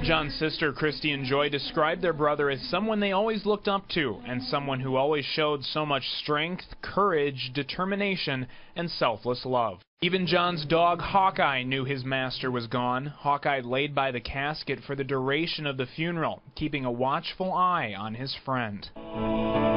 John's sister, Christy and Joy, described their brother as someone they always looked up to, and someone who always showed so much strength, courage, determination, and selfless love. Even John's dog, Hawkeye, knew his master was gone. Hawkeye laid by the casket for the duration of the funeral, keeping a watchful eye on his friend.